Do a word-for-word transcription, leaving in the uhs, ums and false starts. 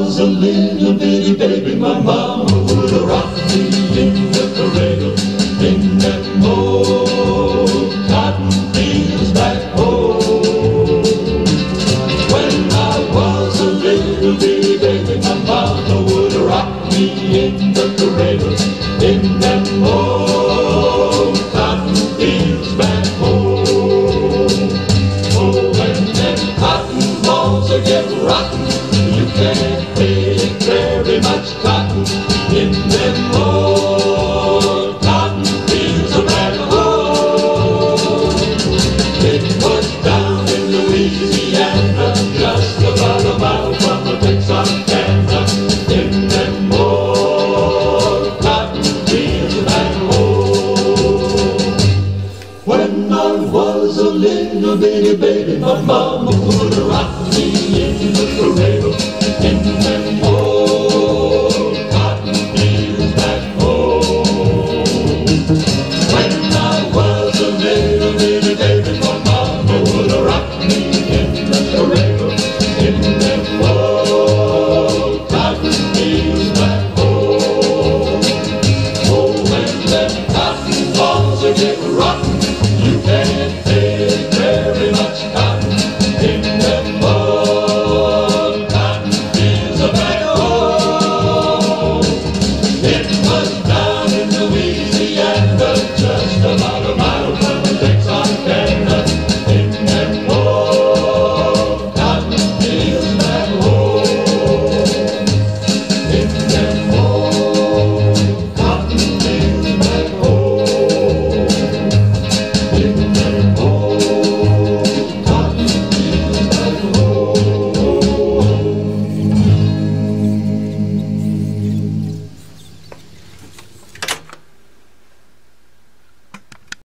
was a little bitty baby, my mama would rock me in the cradle in them old cotton fields back home. When I was a little bitty baby, my mama would rock me in the cradle in them old cotton fields back home. Oh, when them cotton balls get rotten, you can't pick very much cotton in them old cotton fields back home. It was down in Louisiana, just about a mile from the Texarkana, in them old cotton fields back home. When I was a little bitty baby, my mama would rock me in the cradle in them old cotton fields back home. When I was a little bitty baby, my mama would rock me in the cradle in them old cotton fields back home. Oh, when them cotton balls get rotten,